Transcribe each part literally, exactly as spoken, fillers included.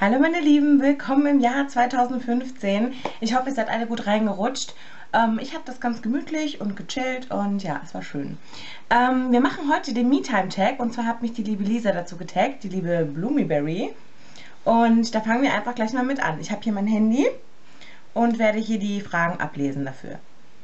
Hallo meine Lieben, willkommen im Jahr zweitausendfünfzehn. Ich hoffe, ihr seid alle gut reingerutscht. Ähm, ich habe das ganz gemütlich und gechillt und ja, es war schön. Ähm, wir machen heute den Me-Time-Tag und zwar hat mich die liebe Lisa dazu getaggt, die liebe Bloomiberry. Und da fangen wir einfach gleich mal mit an. Ich habe hier mein Handy und werde hier die Fragen ablesen dafür.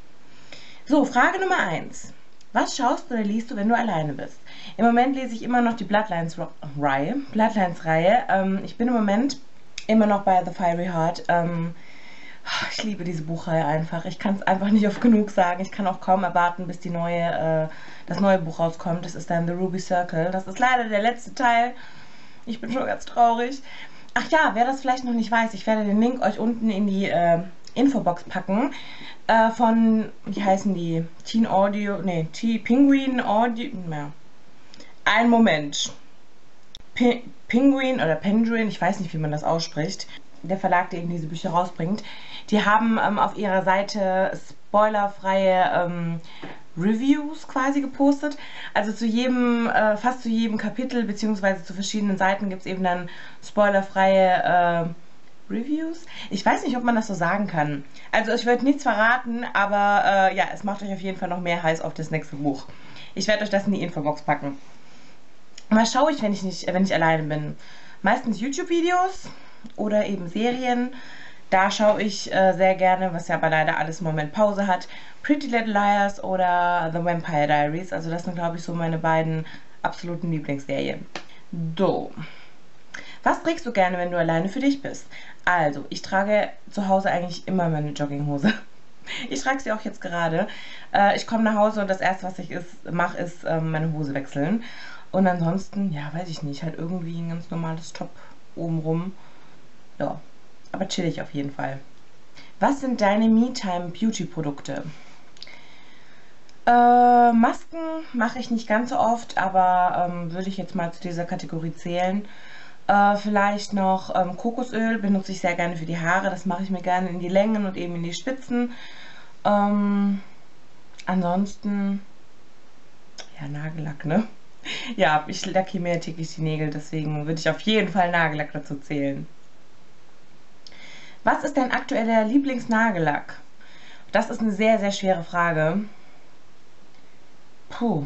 So, Frage Nummer eins. Was schaust oder liest du, wenn du alleine bist? Im Moment lese ich immer noch die Bloodlines-Reihe. Bloodlines-Reihe. Ähm, ich bin im Moment immer noch bei The Fiery Heart. Ähm, ich liebe diese Buchreihe einfach. Ich kann es einfach nicht oft genug sagen. Ich kann auch kaum erwarten, bis die neue, äh, das neue Buch rauskommt. Das ist dann The Ruby Circle. Das ist leider der letzte Teil. Ich bin schon ganz traurig. Ach ja, wer das vielleicht noch nicht weiß, ich werde den Link euch unten in die äh, Infobox packen. Äh, von, wie heißen die? Teen Audio, nee, Teen Penguin Audio, ja. Ein Moment. P Penguin oder Penguin, ich weiß nicht, wie man das ausspricht. Der Verlag, der eben diese Bücher rausbringt. Die haben ähm, auf ihrer Seite spoilerfreie ähm, Reviews quasi gepostet. Also zu jedem, äh, fast zu jedem Kapitel beziehungsweise zu verschiedenen Seiten gibt es eben dann spoilerfreie äh, Reviews. Ich weiß nicht, ob man das so sagen kann. Also ich werde nichts verraten, aber äh, ja, es macht euch auf jeden Fall noch mehr heiß auf das nächste Buch. Ich werde euch das in die Infobox packen. Was schaue ich, wenn ich nicht, wenn ich alleine bin? Meistens YouTube-Videos oder eben Serien. Da schaue ich äh, sehr gerne, was ja aber leider alles im Moment Pause hat, Pretty Little Liars oder The Vampire Diaries. Also das sind, glaube ich, so meine beiden absoluten Lieblingsserien. So. Was trägst du gerne, wenn du alleine für dich bist? Also, ich trage zu Hause eigentlich immer meine Jogginghose. Ich trage sie auch jetzt gerade. Äh, ich komme nach Hause und das erste, was ich mache, ist äh, meine Hose wechseln. Und ansonsten, ja, weiß ich nicht, halt irgendwie ein ganz normales Top obenrum. Ja, aber chillig auf jeden Fall. Was sind deine Me-Time-Beauty-Produkte? Äh, Masken mache ich nicht ganz so oft, aber ähm, würde ich jetzt mal zu dieser Kategorie zählen. Äh, vielleicht noch ähm, Kokosöl benutze ich sehr gerne für die Haare. Das mache ich mir gerne in die Längen und eben in die Spitzen. Ähm, ansonsten, ja, Nagellack, ne? Ja, ich lackiere mir täglich die Nägel, deswegen würde ich auf jeden Fall Nagellack dazu zählen. Was ist dein aktueller Lieblingsnagellack? Das ist eine sehr, sehr schwere Frage. Puh.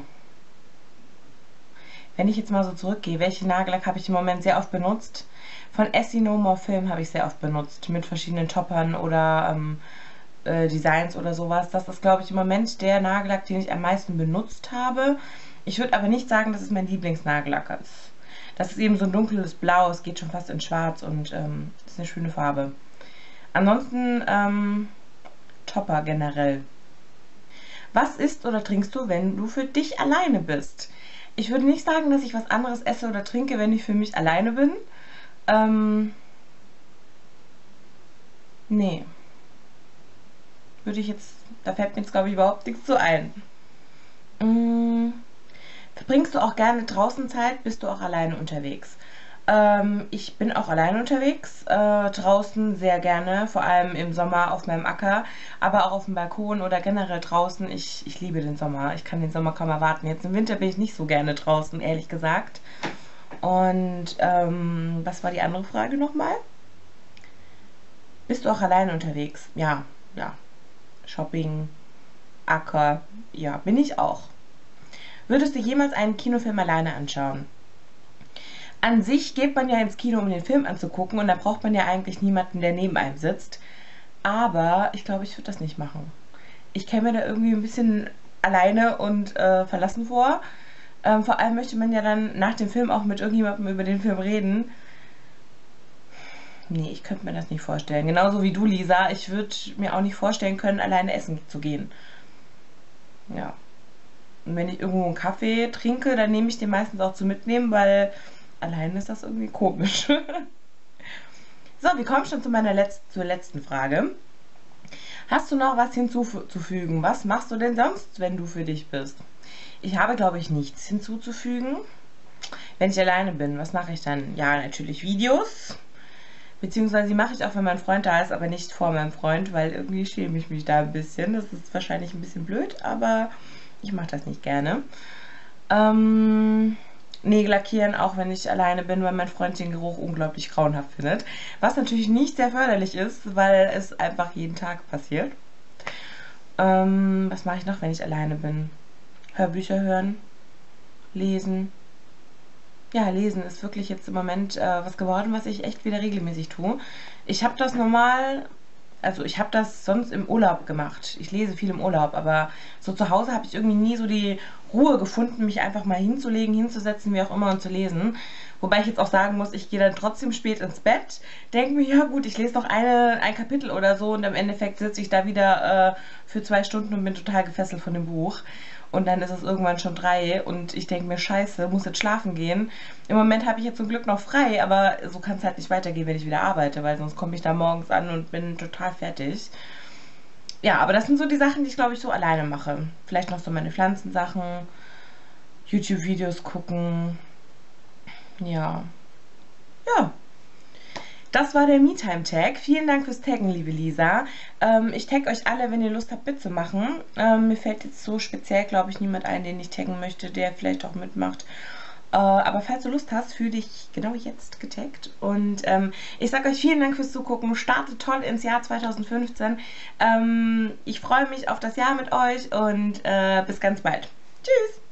Wenn ich jetzt mal so zurückgehe, welchen Nagellack habe ich im Moment sehr oft benutzt? Von Essie No More Film habe ich sehr oft benutzt, mit verschiedenen Toppern oder ähm, äh, Designs oder sowas. Das ist, glaube ich, im Moment der Nagellack, den ich am meisten benutzt habe. Ich würde aber nicht sagen, dass es mein Lieblingsnagellack ist. Das ist eben so ein dunkles Blau, es geht schon fast in Schwarz und ähm, ist eine schöne Farbe. Ansonsten ähm, Topper generell. Was isst oder trinkst du, wenn du für dich alleine bist? Ich würde nicht sagen, dass ich was anderes esse oder trinke, wenn ich für mich alleine bin. Ähm, nee. Würde ich jetzt, da fällt mir jetzt, glaube ich, überhaupt nichts zu ein. Mm, verbringst du auch gerne draußen Zeit? Bist du auch alleine unterwegs? Ähm, ich bin auch alleine unterwegs, äh, draußen sehr gerne, vor allem im Sommer auf meinem Acker, aber auch auf dem Balkon oder generell draußen. Ich, ich liebe den Sommer, ich kann den Sommer kaum erwarten. Jetzt im Winter bin ich nicht so gerne draußen, ehrlich gesagt. Und ähm, was war die andere Frage nochmal? Bist du auch alleine unterwegs? Ja, ja. Shopping, Acker, ja, bin ich auch. Würdest du jemals einen Kinofilm alleine anschauen? An sich geht man ja ins Kino, um den Film anzugucken und da braucht man ja eigentlich niemanden, der neben einem sitzt. Aber ich glaube, ich würde das nicht machen. Ich käme mir da irgendwie ein bisschen alleine und äh, verlassen vor. Ähm, vor allem möchte man ja dann nach dem Film auch mit irgendjemandem über den Film reden. Nee, ich könnte mir das nicht vorstellen. Genauso wie du, Lisa. Ich würde mir auch nicht vorstellen können, alleine essen zu gehen. Ja. Und wenn ich irgendwo einen Kaffee trinke, dann nehme ich den meistens auch zu mitnehmen, weil allein ist das irgendwie komisch. So, wir kommen schon zu meiner Letz zur letzten Frage. Hast du noch was hinzuzufügen? Was machst du denn sonst, wenn du für dich bist? Ich habe, glaube ich, nichts hinzuzufügen. Wenn ich alleine bin, was mache ich dann? Ja, natürlich Videos. Beziehungsweise die mache ich auch, wenn mein Freund da ist, aber nicht vor meinem Freund, weil irgendwie schäme ich mich da ein bisschen. Das ist wahrscheinlich ein bisschen blöd, aber ich mache das nicht gerne. Ähm... Nägel lackieren, auch wenn ich alleine bin, weil mein Freund den Geruch unglaublich grauenhaft findet. Was natürlich nicht sehr förderlich ist, weil es einfach jeden Tag passiert. Ähm, was mache ich noch, wenn ich alleine bin? Hörbücher hören, lesen. Ja, lesen ist wirklich jetzt im Moment äh, was geworden, was ich echt wieder regelmäßig tue. Ich habe das normal, also ich habe das sonst im Urlaub gemacht. Ich lese viel im Urlaub, aber so zu Hause habe ich irgendwie nie so die Ruhe gefunden, mich einfach mal hinzulegen, hinzusetzen, wie auch immer und zu lesen. Wobei ich jetzt auch sagen muss, ich gehe dann trotzdem spät ins Bett, denke mir, ja gut, ich lese noch eine, ein Kapitel oder so und im Endeffekt sitze ich da wieder äh, für zwei Stunden und bin total gefesselt von dem Buch. Und dann ist es irgendwann schon drei und ich denke mir, scheiße, muss jetzt schlafen gehen. Im Moment habe ich jetzt zum Glück noch frei, aber so kann es halt nicht weitergehen, wenn ich wieder arbeite, weil sonst komme ich da morgens an und bin total fertig. Ja, aber das sind so die Sachen, die ich glaube ich so alleine mache. Vielleicht noch so meine Pflanzensachen, YouTube-Videos gucken. Ja. Ja. Das war der MeTime-Tag. Vielen Dank fürs Taggen, liebe Lisa. Ähm, ich tagge euch alle, wenn ihr Lust habt, mitzumachen. Ähm, mir fällt jetzt so speziell, glaube ich, niemand ein, den ich taggen möchte, der vielleicht auch mitmacht. Äh, aber falls du Lust hast, fühle dich genau jetzt getaggt. Und ähm, ich sage euch vielen Dank fürs Zugucken. Startet toll ins Jahr zweitausendfünfzehn. Ähm, ich freue mich auf das Jahr mit euch und äh, bis ganz bald. Tschüss!